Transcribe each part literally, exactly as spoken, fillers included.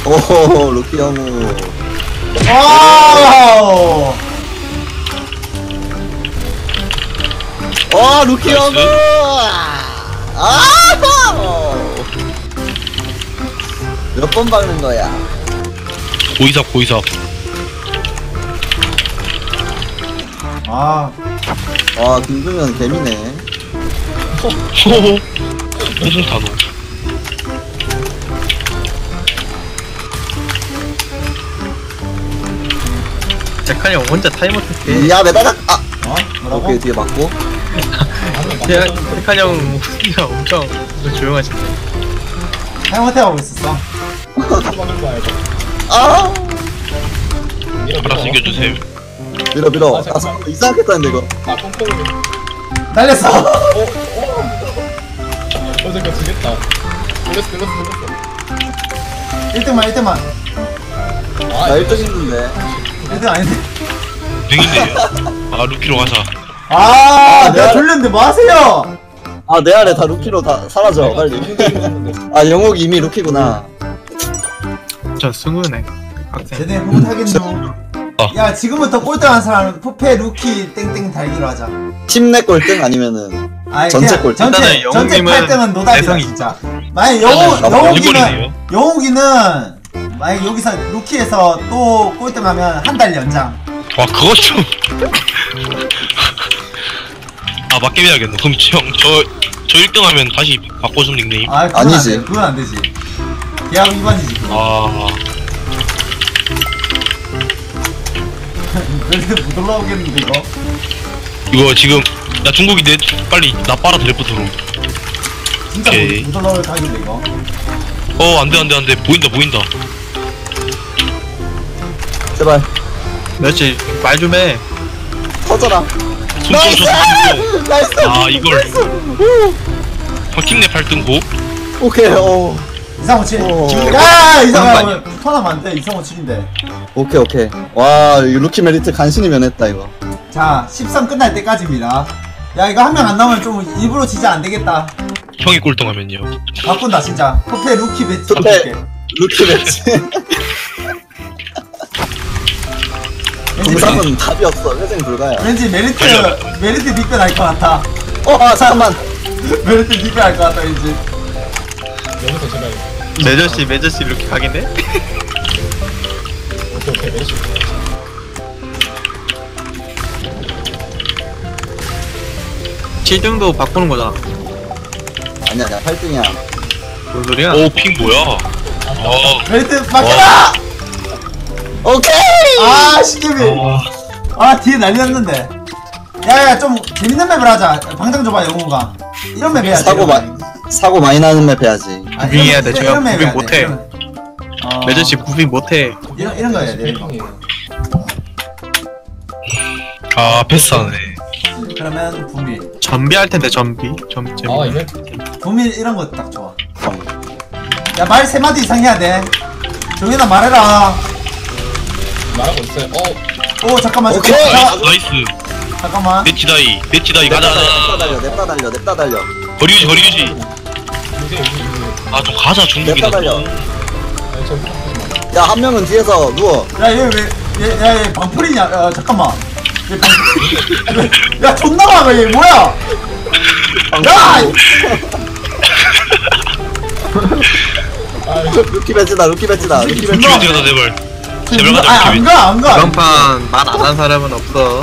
오호 루키 형우. 와우. 와 루키 형우. 아! 몇 번 박는 거야? 고이삽 고이삽. 아, 와 김승현 개미네. 호호. 무슨 단어? 백한이 형 혼자 타이머 탈게. 야 매다닥. 아 어? 뭐라고? 오케이 뒤에 맞고. 백한이 형 혼자 엄청 조용하신데. 타이머 하고 있었어. 아 알아서 이겨주세요. 밀어 밀어. 아 잠깐 이상하게 했다는데 이거. 아 똥똥이 날렸어. 어제 거 지겠다. 돌렸어 돌렸어 돌렸어. 일 등만 일 등만. 나 일 등 했는데. 일 등 아닌데. 등인데요. 아 루키로 가자. 아, 아, 내가 내가- 돌렸는데 뭐 하세요? 아 내 아래 다 루키로 다 사라져 빨리. 아 영옥이 이미 루키구나. 저 승우네. 학생. 쟤네 못하겠노. 아. 야, 지금부터 꼴등한 사람은 푸페 루키 땡땡 달기로 하자. 팀 내 꼴등 아니면은 아니, 전체 그냥 꼴등. 전체 일단은 전체 영웅님은 팔 등은 노답이다 대성이 진짜. 만약 영웅 아, 영웅이는 일본이네요. 영웅이는 만약 여기서 루키에서 또 꼴등하면 한 달 연장. 와 그거 좀. 아 맞게 해야겠네. 그럼 형저저 일 등 하면 다시 바꿔준 닉네임. 아, 그건 아니지. 안 돼. 그건 안 되지. 계약 위반이지. 그거. 아 그래도 못 올라오겠는데 이거. 이거 지금 야 중국이 내 빨리 나 빨아 드래프트로. 진짜 오케이. 못, 못 올라올 각인데 이거. 어 안돼 안돼 안돼 보인다 보인다. 제발 며칠 말 좀 해. 터져라. 손좀 줬어. 나이스. 아 이걸. 팀내 팔 등 고. 오케이 오. 이상호 칠. 오. 야, 그런 거 이상호 아니야? 토나면 안 돼. 이상호 칠인데. 오케이 오케이. 와 이거 루키 메리트 간신히 면했다 이거. 자, 십삼 끝날 때까지입니다. 야, 이거 한 명 안 나오면 좀 일부러 진짜 안 되겠다. 형이 꼴등하면요. 바꾼다 진짜. 푸페 루키 배치. 푸페. 바꿀게. 루키 매치. 왠지, 동상은 답이 없어. 회생 불가야. 왠지 메리트 달려. 메리트 닉변 할것 같아. 어 아 잠깐만. 메리트 닉변 할것 같다 왠지. 여기서 제발. 매저씨 매저씨 이렇게 가겠네? 오케이 오케이 메리시. 칠 등도 바꾸는 거잖아. 아니야 아니야 팔 등이야. 뭔 소리야? 오핑 뭐야? 어. 메리트 바뀌라. 오케이. 아, 시계비. 어. 아, 뒤에 난리 났는데. 야야, 좀 재밌는 맵을 하자. 방장 줘봐 영웅아. 이런 맵 해야지. 사고 마 사고 많이 나는 맵 해야지. 아, 무빙 해야 돼. 이런- 제가 이런 맵 무빙 해야 돼. 못해. 이런- 어, 매저씨 무빙 못해. 이런 이런 거 해야 돼. 이런 거. pel빵이에요. 아 패스하네. 그러면 부밀. 전비할 텐데 전비. 전 전. 아 이게 부밀 이런 거 딱 좋아. 야, 말 세 마디 이상 해야 돼. 종현아 말해라. 말하고 있어요. 어 오, 잠깐만. 오케이. 잠깐만. 나이스 나이스. 잠깐만. 배치다이 배치다이 냅다 가자 달려 냅다 가자. 달려 냅다 달려 냅다 달려 거리 유지 거리 유지. 요새 요새 요새. 아 좀 가자 중국이나. 냅다 달려. 아니 저 하지 마. 야 한 명은 뒤에서 누워. 야, 얘 왜, 얘, 야, 얘 방풀이냐? 야, 잠깐만. 얘 방풀. 야, 존나 많아, 얘 뭐야? 야! 아 루키 배치다 루키 배치다 루키 배치. 루키 배치 가자 제발. 제발 가자 아, 루키 안 배치. 가, 안 가. 이번 판 말 안 한 사람은 없어.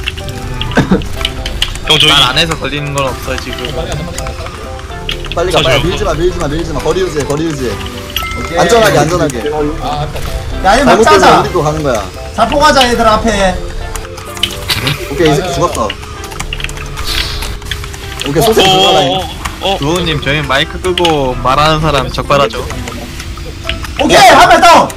형 저희 말 안 해서 걸리는 건 없어 지금. 빨리 안 남았어. 빨리 가 빨리 사죠. 밀지마 밀지마 밀지마 거리 유지해 거리 유지해. 오케이. 안전하게 안전하게. 아 아깝다. 야, 얘 막 잘못되면 짜자. 우리도 가는 거야. 자포 가자, 얘들 앞에. 오케이 이 새끼 죽었어. 오케이 소세지 죽어라. 어어어. 두호님 저희 마이크 끄고 말하는 사람 적발하죠. 오케이, 한 명 다운.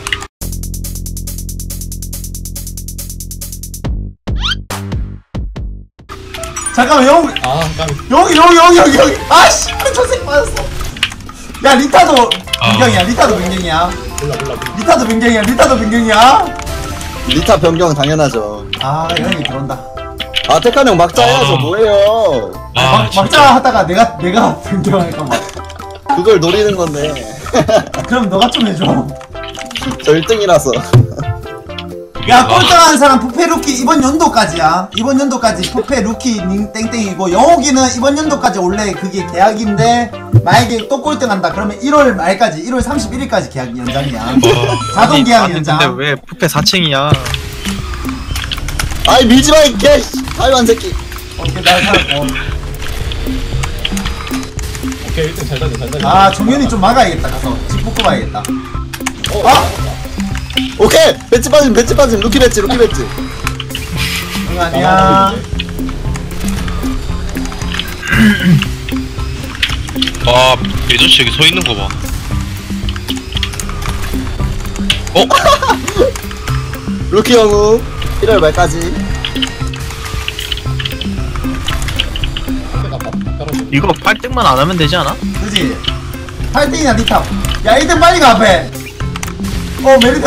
잠깐만, 영웅, 아 깜. 여기, 여기, 여기, 여기, 여기. 아씨, 저 새끼 맞았어. 야, 리타도 변경이야, 리타도 변경이야. 몰라 몰라 몰라. 리타도 변경이야, 리타도 변경이야. 리타 변경 당연하죠. 아, 형이 들어온다. 아 택한 형 막자 해야죠 아. 뭐해요. 아 막, 막자 진짜. 하다가 내가, 내가 변경할까봐. 그걸 노리는 건데. 그럼 너가 좀 해줘. 저 일 등이라서. 야 꼴등하는 사람 부패 루키 이번 연도까지야. 이번 연도까지 부패 루키 닝 땡땡이고 영옥이는 이번 연도까지 원래 그게 계약인데 만약에 또 꼴등한다 그러면 일월 말까지 일월 삼십일일까지 계약 연장이야. 자동 계약 아니, 연장. 근데 왜 푸페 사 층이야? 아이 밀지 마, 이 개! 타이완 새끼. 오케이 날 살았고. 오케이 일 등 잘 다녀 잘 다녀. 아 종현이 좀 막아야겠다. 가서 집 뽑아야겠다. 어, 아! 오케이! 배치 빠짐, 배치 빠짐. 루키 배치, 루키 배치. 응 아니야. 아 예전씨 여기 서 있는 거 봐. 어? 루키 영웅. 일월 말까지. 내가 밥 따라줘. 이거 팔 등만 안 하면 되지 않아? 그지? 팔 등이야 리탑. 야 일 등 빨리 가 앞에. 어 메리트.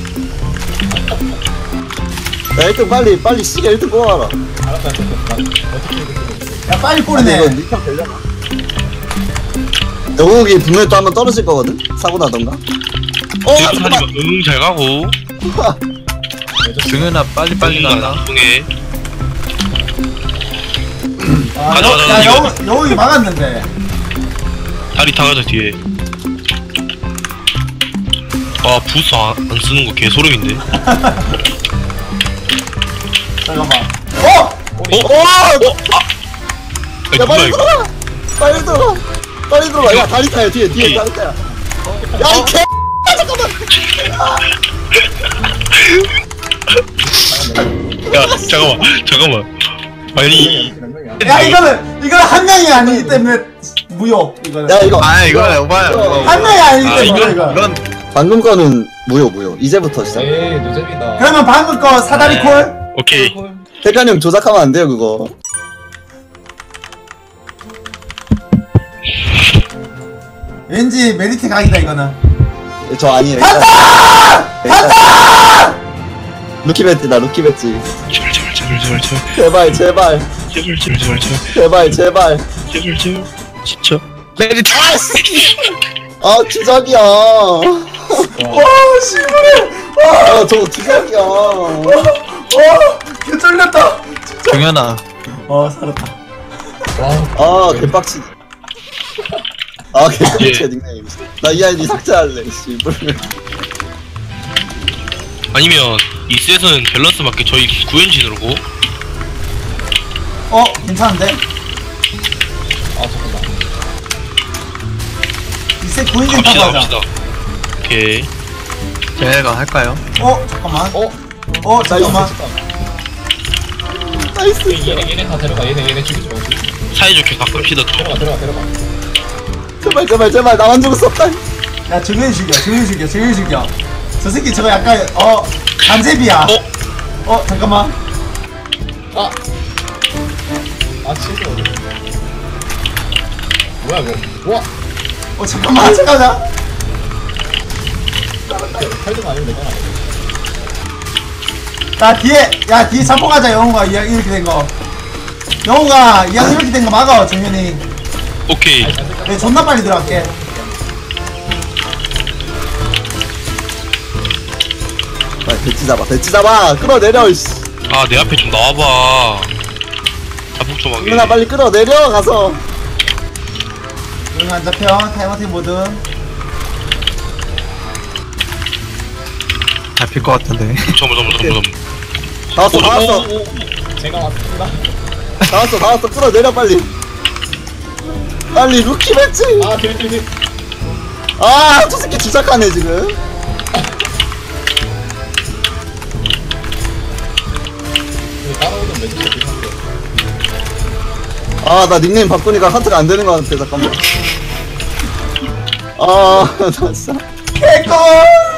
야, 일 등 빨리, 빨리 시계 일 등 뽑아라. 알았다 알았다. 난 어떻게 이렇게 야 빨리 아니, 꼬리네. 이거 리턴 되려나? 영웅이 분명히 또 한번 떨어질 거거든? 사고 나던가? 어! 대도 잠깐만! 타니까 응 잘 가고. 정현아 빨리 빨리 응 간다. 나중에. 아, 가자, 여- 가자, 야 이거. 영웅 영웅이 막았는데. 다리 타가자 뒤에. 아 부스 안, 안 쓰는 거 개소름인데. 잠깐만. 어! 꼬리. 어? 어! 아니, 야, 누가 빨리 이거? 들어가! 빨리 들어가! 빨리 들어가! 야, 다리 타요, 뒤에, 뒤에, 오케이. 다리 타요. 야, 이 개! 야 잠깐만 잠깐만. 아니 야 이거는 이거는 한 명이 아니기 때문에 무효. 이거는 야, 이거. 아 이거 오바야. 이거. 한 명이 아니기 아, 때문에 이건- 이거. 이건 방금 거는 무효, 무효. 이제부터 시작. 에이 노잼이다. 그러면 방금 거 사다리 콜. 오케이. 대칸 형 조작하면 안 돼요, 그거. 왠지 메리트 각이다 이거는. 저 아니에요. 간다! 간다! 루키 배지다, 루키 배지. 제발 제발 제발 제발 제발 제발, 제발, 제발 제발 제발 제발 제발, 제발. 제발 제발 진짜. 메리트. 아, 주작이야. 아, 와 씨발. 저거 주작이야. 와 개쫄렸다. 정현아 어 살았다. 와. 아, 개빡치. 아, 개빡치, 닉네임. 나 이 아이디 삭제할래, 씨발. 아니면 이 셋은 밸런스 맞게 저희 구현진으로 고. 어 괜찮은데? 아 잠깐만. 이세 구인진 타고 갑시다 하자. 갑시다. 오케이. 제가 할까요? 어 잠깐만. 어? 어 잠깐만. 나이스. 얘네 얘네 다 데려가. 얘네 얘네 죽이지 마. 사이좋게 가끔씩다 또. 데려가 데려가 데려가. 제발, 제발, 제발. 나만 죽을 수 없다. 야 정현 죽여. 정현 죽여. 정현 죽여. 저 새끼 저거 약간 어 간제비야. 어? 어 잠깐만. 아. 아 진짜. 뭐야 이거? 와. 어 잠깐만 잠깐만. 팔 등 아니면 되잖아. 야 뒤에 야 뒤에 잡고 가자 영호가 이왕 이렇게 된 거. 영호가 이왕 이렇게 된 거 막아 정현이. 오케이. 내 존나 빨리 들어갈게. 아, 배치 잡아, 배치 잡아. 끌어내려, 이씨. 아 내 앞에 좀 나와봐. 자폭 좀 하게. 누나 빨리 끌어내려, 가서. 응 안 잡혀. 타이머팅 뭐든. 잡힐 것 같은데. 잠깐만 잠깐만 잠깐만. 다 왔어, 다 왔어. 오, 오, 오. 제가 왔습니다. 다 왔어, 다 왔어. 끌어내려, 빨리. 빨리, 루키 배치. 아 개꿀. 아, 저 새끼 주작하네, 지금. 따라오는 매직 비슷한데. 아, 나 닉네임 바꾸니까 하트가 안 되는 것 같아, 잠깐만. 아, 나 진짜. 개꿀.